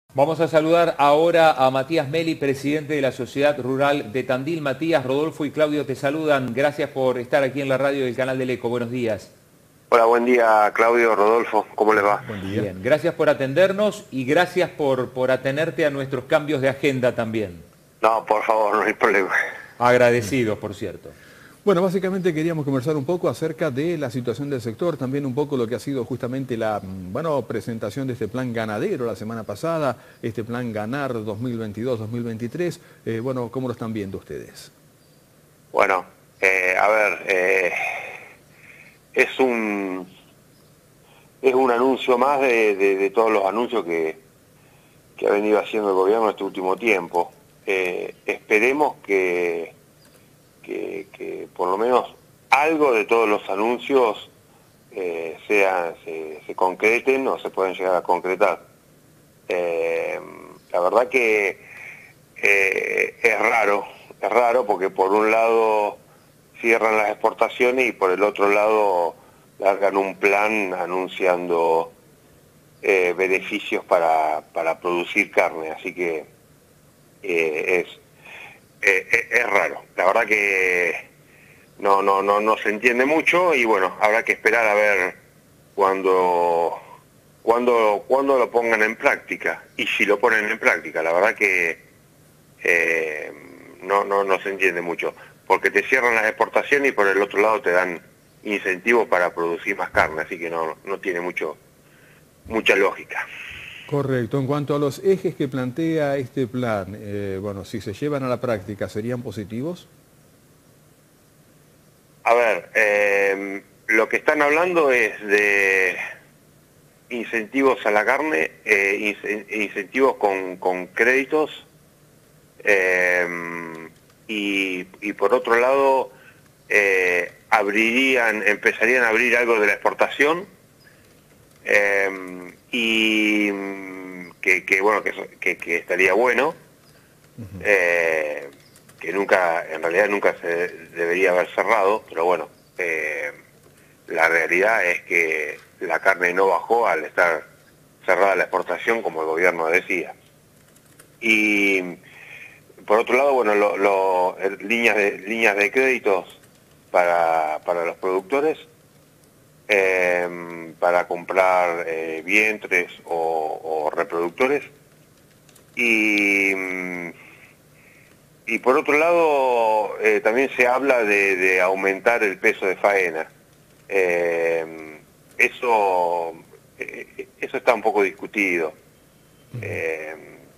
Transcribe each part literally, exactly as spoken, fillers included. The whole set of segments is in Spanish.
Vamos a saludar ahora a Matías Meli, presidente de la Sociedad Rural de Tandil. Matías, Rodolfo y Claudio te saludan. Gracias por estar aquí en la radio del canal del Eco. Buenos días. Hola, buen día, Claudio, Rodolfo, ¿cómo les va? Buen día. Bien, gracias por atendernos y gracias por, por atenerte a nuestros cambios de agenda también. No, por favor, no hay problema. Agradecidos, por cierto. Bueno, básicamente queríamos conversar un poco acerca de la situación del sector, también un poco lo que ha sido justamente la bueno, presentación de este plan ganadero la semana pasada, este plan Ganar dos mil veintidós dos mil veintitrés. Eh, bueno, ¿cómo lo están viendo ustedes? Bueno, eh, a ver, eh, es un es un anuncio más de, de, de todos los anuncios que, que ha venido haciendo el gobierno este último tiempo. Eh, esperemos que... Que, que por lo menos algo de todos los anuncios eh, sea, se, se concreten o se puedan llegar a concretar. Eh, la verdad que eh, es raro, es raro porque por un lado cierran las exportaciones y por el otro lado largan un plan anunciando eh, beneficios para, para producir carne, así que eh, es Eh, es raro, la verdad que no, no, no, no se entiende mucho y bueno, habrá que esperar a ver cuándo cuando, cuando lo pongan en práctica y si lo ponen en práctica. La verdad que eh, no, no, no se entiende mucho, porque te cierran las exportaciones y por el otro lado te dan incentivos para producir más carne, así que no, no tiene mucho, mucha lógica. Correcto. En cuanto a los ejes que plantea este plan, eh, bueno, si se llevan a la práctica, ¿serían positivos? A ver, eh, lo que están hablando es de incentivos a la carne, eh, incentivos con, con créditos, eh, y, y por otro lado, eh, abrirían, empezarían a abrir algo de la exportación, eh, y que, que bueno que, que, que estaría bueno, uh-huh. eh, que nunca, en realidad nunca se debería haber cerrado, pero bueno, eh, la realidad es que la carne no bajó al estar cerrada la exportación como el gobierno decía. Y por otro lado, bueno, lo, lo, líneas de líneas de créditos para, para los productores, Eh, para comprar eh, vientres o, o reproductores y, y por otro lado eh, también se habla de, de aumentar el peso de faena. Eh, eso, eh, eso está un poco discutido. Eh,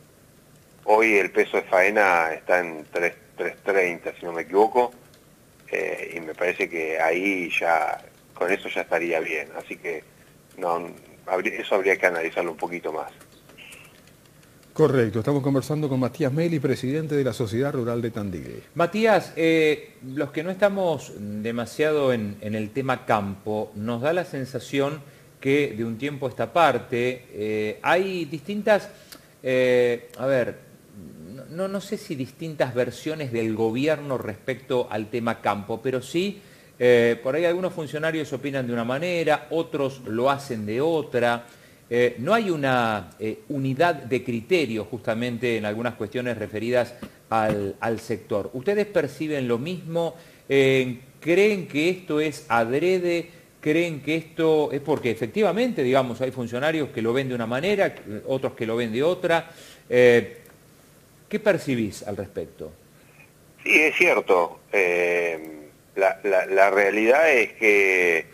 hoy el peso de faena está en tres treinta, si no me equivoco, eh, y me parece que ahí ya con eso ya estaría bien, así que no, eso habría que analizarlo un poquito más. Correcto, estamos conversando con Matías Meli, presidente de la Sociedad Rural de Tandil. Matías, eh, los que no estamos demasiado en, en el tema campo, nos da la sensación que de un tiempo a esta parte eh, hay distintas, eh, a ver, no, no sé si distintas versiones del gobierno respecto al tema campo, pero sí... Eh, por ahí algunos funcionarios opinan de una manera, otros lo hacen de otra. Eh, no hay una eh, unidad de criterio justamente en algunas cuestiones referidas al, al sector. ¿Ustedes perciben lo mismo? Eh, ¿Creen que esto es adrede? ¿Creen que esto es porque efectivamente, digamos, hay funcionarios que lo ven de una manera, otros que lo ven de otra? Eh, ¿Qué percibís al respecto? Sí, es cierto. Eh... La, la, la realidad es que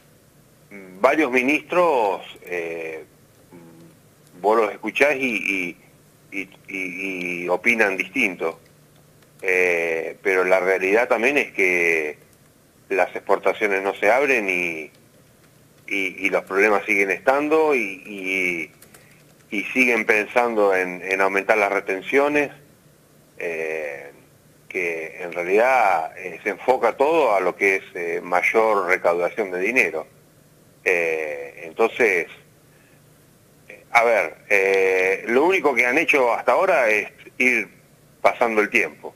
varios ministros, eh, vos los escuchás y, y, y, y opinan distinto, eh, pero la realidad también es que las exportaciones no se abren y, y, y los problemas siguen estando y, y, y siguen pensando en, en aumentar las retenciones, eh, que en realidad eh, se enfoca todo a lo que es eh, mayor recaudación de dinero. Eh, entonces, eh, a ver, eh, lo único que han hecho hasta ahora es ir pasando el tiempo,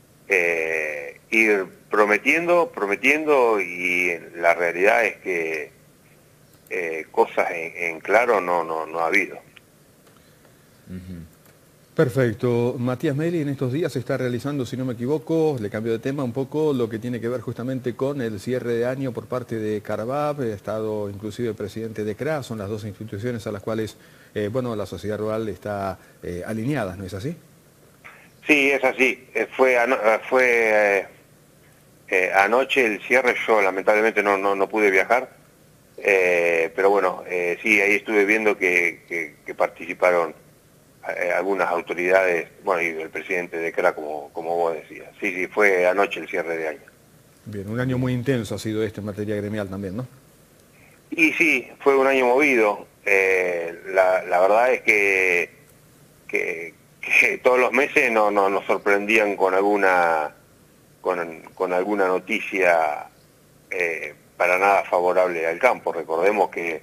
eh, ir prometiendo, prometiendo y la realidad es que eh, cosas en, en claro no, no, no ha habido. Uh-huh. Perfecto. Matías Meli, en estos días se está realizando, si no me equivoco, le cambio de tema, un poco lo que tiene que ver justamente con el cierre de año por parte de Carvap, ha estado inclusive el presidente de C R A, son las dos instituciones a las cuales, eh, bueno, la sociedad rural está eh, alineada, ¿no es así? Sí, es así. Eh, Fue, ano fue eh, eh, anoche el cierre, yo lamentablemente no, no, no pude viajar, eh, pero bueno, eh, sí, ahí estuve viendo que, que, que participaron Eh, algunas autoridades, bueno, y el presidente de C R A, como, como vos decías. Sí, sí, fue anoche el cierre de año. Bien, un año muy intenso ha sido este en materia gremial también, ¿no? Y sí, fue un año movido. Eh, la, la verdad es que, que, que todos los meses no, no, nos sorprendían con alguna, con, con alguna noticia eh, para nada favorable al campo. Recordemos que,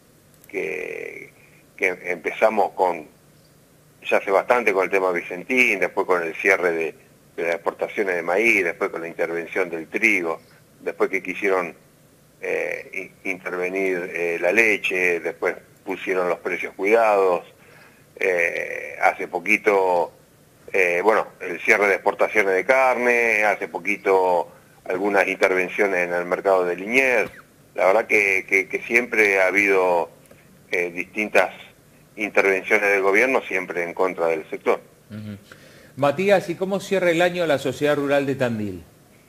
que, que empezamos con ya hace bastante con el tema Vicentín, después con el cierre de, de las exportaciones de maíz, después con la intervención del trigo, después que quisieron eh, intervenir eh, la leche, después pusieron los precios cuidados, eh, hace poquito, eh, bueno, el cierre de exportaciones de carne, hace poquito algunas intervenciones en el mercado de Liniers. La verdad que, que, que siempre ha habido eh, distintas intervenciones del gobierno siempre en contra del sector. Uh-huh. Matías, ¿y cómo cierra el año la Sociedad Rural de Tandil?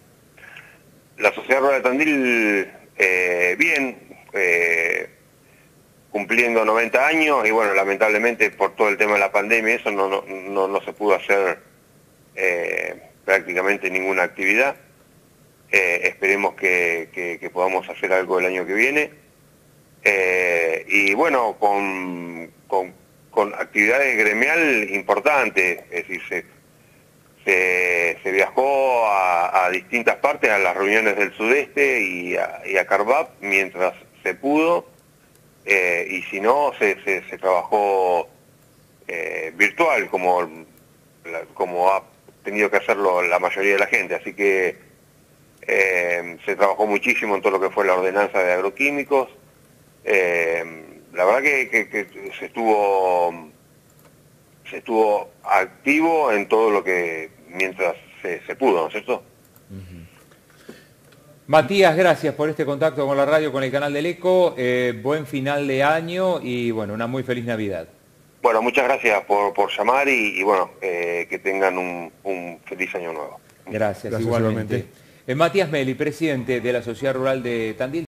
La Sociedad Rural de Tandil, eh, bien, eh, cumpliendo noventa años y bueno, lamentablemente por todo el tema de la pandemia eso no, no, no, no se pudo hacer eh, prácticamente ninguna actividad. Eh, esperemos que, que, que podamos hacer algo el año que viene. Eh, y bueno, con, con, con actividades gremial importantes, es decir, se, se, se viajó a, a distintas partes, a las reuniones del sudeste y a, y a Carvap mientras se pudo, eh, y si no, se, se, se trabajó eh, virtual, como, como ha tenido que hacerlo la mayoría de la gente, así que eh, se trabajó muchísimo en todo lo que fue la ordenanza de agroquímicos. Eh, la verdad que, que, que se estuvo se estuvo activo en todo lo que mientras se, se pudo, ¿no es cierto? Uh-huh. Matías, gracias por este contacto con la radio, con el canal del Eco, eh, buen final de año y bueno, una muy feliz Navidad. Bueno, muchas gracias por, por llamar y, y bueno, eh, que tengan un, un feliz año nuevo. Gracias, gracias igualmente. igualmente. Eh, Matías Meli, presidente de la Sociedad Rural de Tandil.